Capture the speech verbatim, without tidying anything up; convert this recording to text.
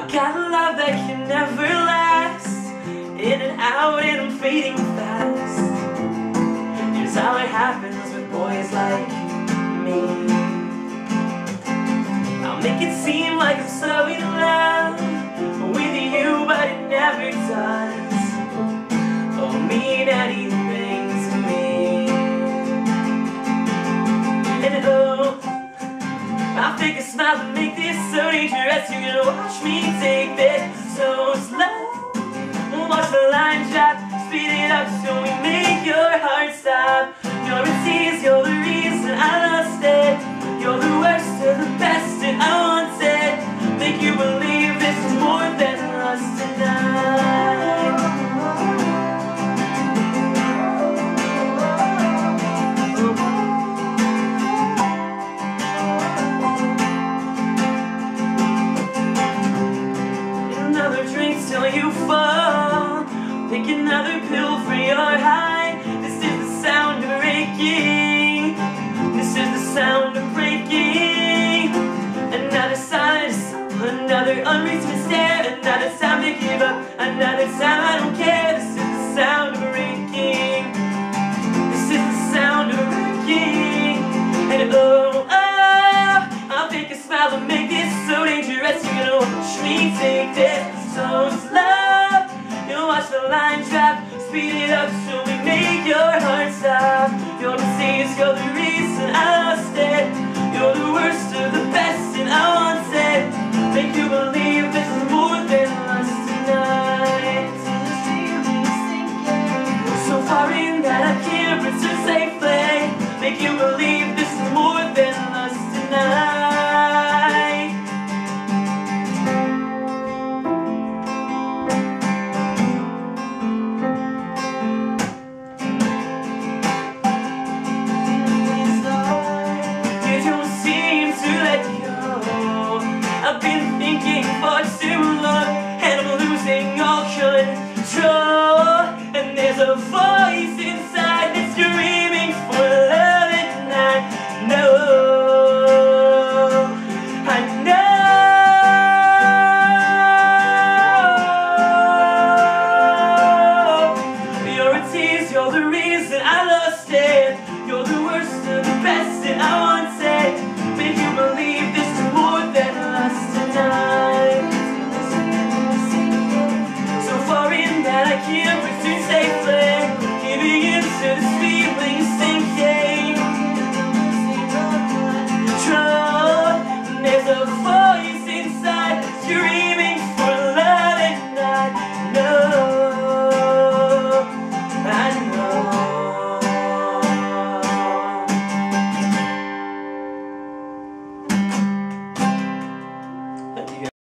got a love that can never last, in and out and I'm fading fast. Here's how it happens with boys like me. I'll make it seem like I'm so in love with you, but it never does, or mean anything to me. And oh, I'll fake a smile to make this so dangerous. You're gonna watch me take this so slow. We'll watch the line drop, speed it up so we make your heart stop. You're a tease, you're the reason I lost it. You're the worst of the best and I want it. Make you believe this is more than lust tonight. Another drink till you fall, pick another pill for your high. This is the sound of breaking. This is the sound of breaking. Another silence, another unreasonable stare, another time to give up, another time I don't care. This is the sound of breaking. This is the sound of breaking. And oh, oh, I'll fake a smile to make this so dangerous. You're gonna watch me take this so slow. You'll watch the line drop, speed it up so we make your heart stop. You're the disease, you're the reason I lost it. You're the worst of the best and I want it. Make you believe this is more than lust tonight. So far in that I can't return safely. Make you believe this is more than lust tonight. I've been thinking for too long, and I'm losing all control. And there's a voice inside that's screaming for love, and I know, I know. You're a tease, you're the reason I lost it. You're the worst of the best, and I want it.